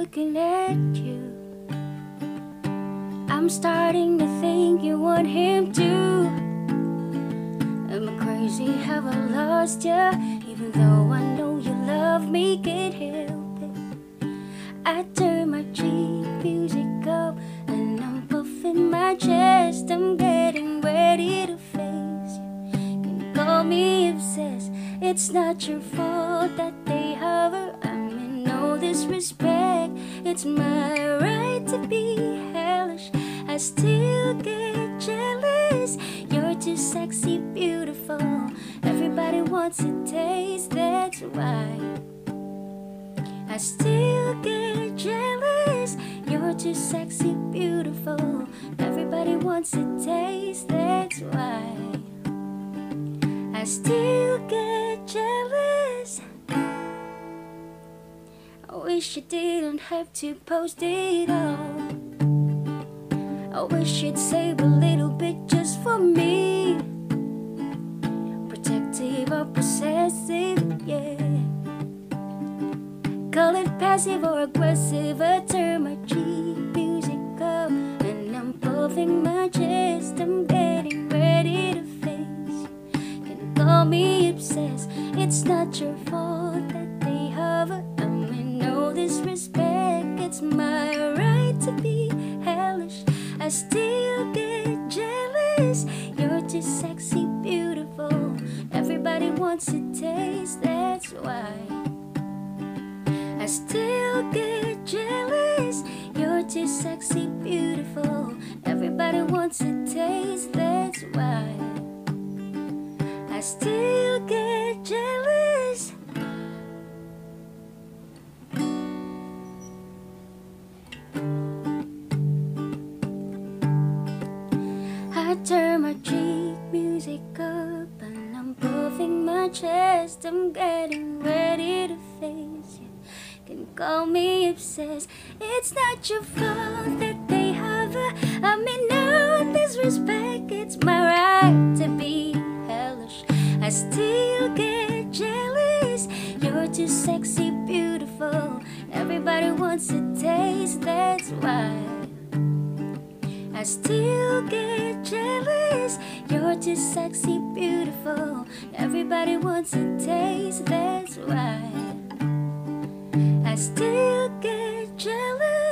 looking at you. I'm starting to think you want him too. Am I crazy? Have I lost you? Even though I know you love me, can't help it. I turn my cheap music up and I'm puffing my chest. I'm getting ready to face you. Can call me obsessed. It's not your fault that they hover. I'm in no disrespect. It's my right to be hellish. I still get jealous. You're too sexy, beautiful. Everybody wants a taste, that's why I still get jealous. You're too sexy, beautiful. Everybody wants a taste, that's why I still get jealous. I wish you didn't have to post it all. I wish you'd save a little bit just for me. Protective or possessive, yeah. Call it passive or aggressive. I turn my cheap music up and I'm puffing my chest. I'm getting ready to face you. Can call me obsessed. It's not your fault that they hover. I'm in no disrespect. It's my right to be hellish. I still get jealous. You're too sexy, beautiful. Everybody wants a taste, that's why I still get jealous. You're too sexy, beautiful. Everybody wants a taste, that's why I still get jealous. I turn my cheap music up and I'm puffing my chest. I'm getting ready to face you. Can call me obsessed. It's not your fault that they hover. I mean no disrespect. It's my right to be hellish. I still get jealous. You're too sexy, beautiful. Everybody wants a taste, that's why I still get jealous. You're too sexy, beautiful. Everybody wants a taste, that's why I still get jealous.